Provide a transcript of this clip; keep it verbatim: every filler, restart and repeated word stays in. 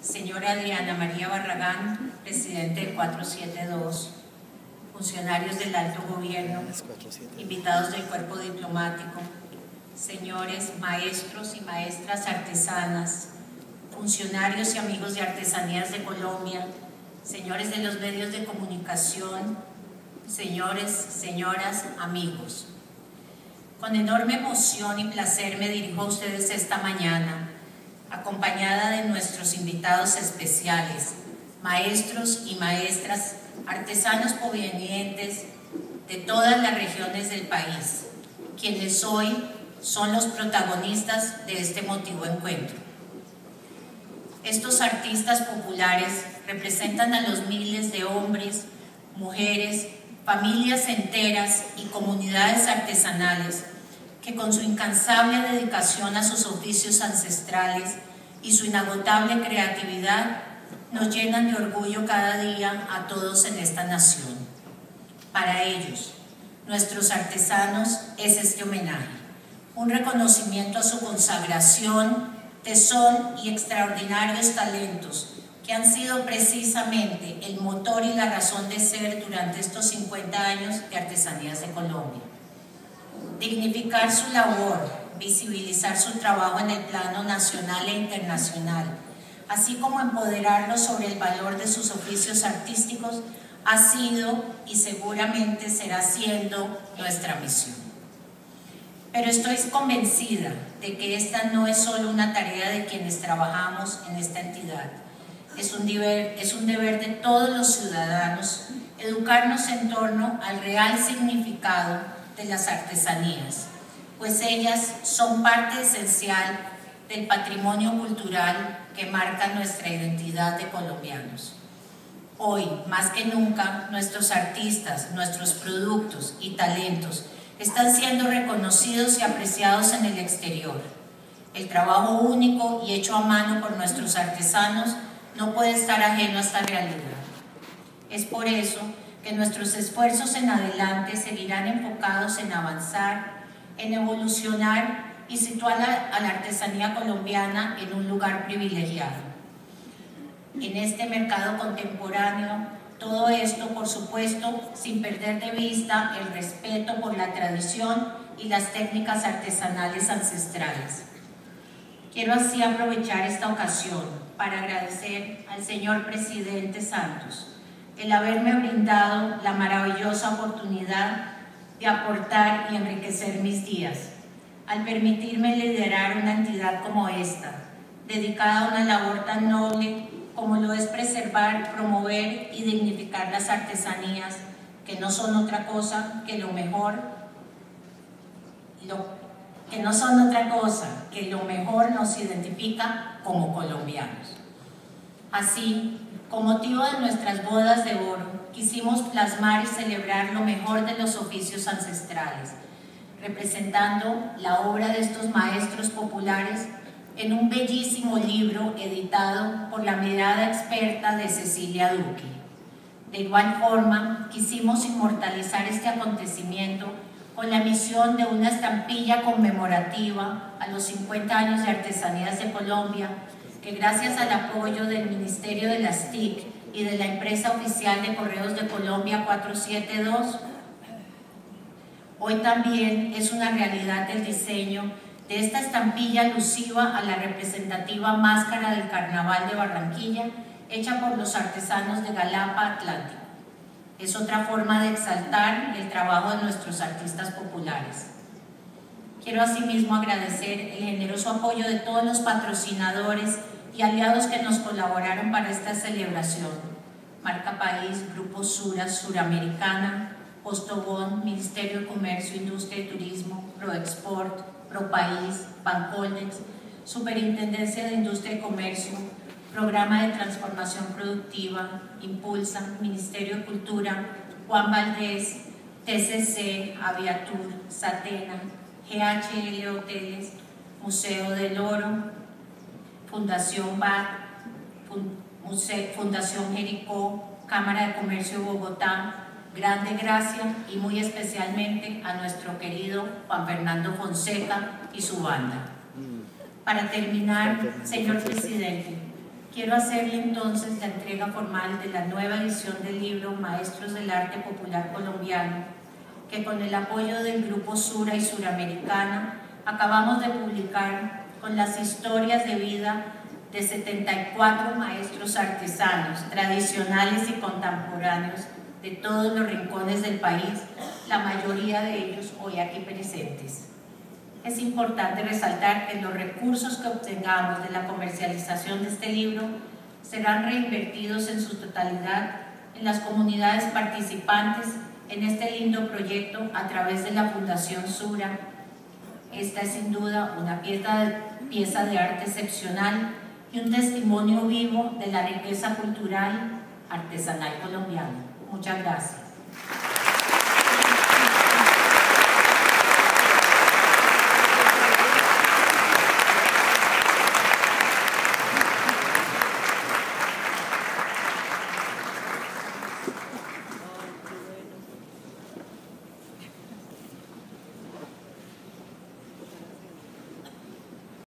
señora Adriana María Barragán, presidente del cuatrocientos setenta y dos, funcionarios del alto gobierno, invitados del cuerpo diplomático, señores maestros y maestras artesanas, funcionarios y amigos de Artesanías de Colombia, señores de los medios de comunicación, señores, señoras, amigos. Con enorme emoción y placer me dirijo a ustedes esta mañana, acompañada de nuestros invitados especiales, maestros y maestras, artesanos provenientes de todas las regiones del país, quienes hoy son los protagonistas de este emotivo encuentro. Estos artistas populares representan a los miles de hombres, mujeres, familias enteras y comunidades artesanales que con su incansable dedicación a sus oficios ancestrales y su inagotable creatividad nos llenan de orgullo cada día a todos en esta nación. Para ellos, nuestros artesanos, es este homenaje, un reconocimiento a su consagración, tesón y extraordinarios talentos que han sido precisamente el motor y la razón de ser durante estos cincuenta años de Artesanías de Colombia. Dignificar su labor, visibilizar su trabajo en el plano nacional e internacional, así como empoderarlos sobre el valor de sus oficios artísticos, ha sido y seguramente será siendo nuestra misión. Pero estoy convencida de que esta no es solo una tarea de quienes trabajamos en esta entidad. Es un deber, es un deber de todos los ciudadanos educarnos en torno al real significado de las artesanías, pues ellas son parte esencial del patrimonio cultural que marca nuestra identidad de colombianos. Hoy, más que nunca, nuestros artistas, nuestros productos y talentos están siendo reconocidos y apreciados en el exterior. El trabajo único y hecho a mano por nuestros artesanos no puede estar ajeno a esta realidad. Es por eso que nuestros esfuerzos en adelante seguirán enfocados en avanzar, en evolucionar y situar a, a la artesanía colombiana en un lugar privilegiado. En este mercado contemporáneo, todo esto, por supuesto, sin perder de vista el respeto por la tradición y las técnicas artesanales ancestrales. Quiero así aprovechar esta ocasión para agradecer al señor Presidente Santos el haberme brindado la maravillosa oportunidad de aportar y enriquecer mis días, al permitirme liderar una entidad como esta, dedicada a una labor tan noble como lo es preservar, promover y dignificar las artesanías, que no son otra cosa que lo mejor, lo, que no son otra cosa que lo mejor nos identifica como colombianos. Así, con motivo de nuestras bodas de oro, quisimos plasmar y celebrar lo mejor de los oficios ancestrales, representando la obra de estos maestros populares en un bellísimo libro editado por la mirada experta de Cecilia Duque. De igual forma, quisimos inmortalizar este acontecimiento con la emisión de una estampilla conmemorativa a los cincuenta años de Artesanías de Colombia, que gracias al apoyo del Ministerio de las T I C y de la empresa oficial de Correos de Colombia cuatrocientos setenta y dos, hoy también es una realidad el diseño de esta estampilla alusiva a la representativa máscara del Carnaval de Barranquilla, hecha por los artesanos de Galapa Atlántico. Es otra forma de exaltar el trabajo de nuestros artistas populares. Quiero asimismo agradecer el generoso apoyo de todos los patrocinadores y aliados que nos colaboraron para esta celebración: Marca País, Grupo Sura, Suramericana, Postobón, Ministerio de Comercio, Industria y Turismo, Proexport, Propaís, Bancoldex, Superintendencia de Industria y Comercio, Programa de Transformación Productiva, Impulsa, Ministerio de Cultura, Juan Valdés, T C C, Aviatur, Satena, G H L Hoteles, Museo del Oro, Fundación B A C, Fundación Jericó, Cámara de Comercio de Bogotá. Grande gracias y muy especialmente a nuestro querido Juan Fernando Fonseca y su banda. Para terminar, señor Presidente, quiero hacerle entonces la entrega formal de la nueva edición del libro Maestros del Arte Popular Colombiano, que con el apoyo del Grupo Sura y Suramericana acabamos de publicar con las historias de vida de setenta y cuatro maestros artesanos, tradicionales y contemporáneos de todos los rincones del país, la mayoría de ellos hoy aquí presentes. Es importante resaltar que los recursos que obtengamos de la comercialización de este libro serán reinvertidos en su totalidad en las comunidades participantes en este lindo proyecto a través de la Fundación Sura. Esta es sin duda una pieza de, pieza de arte excepcional y un testimonio vivo de la riqueza cultural artesanal colombiana. Muchas gracias.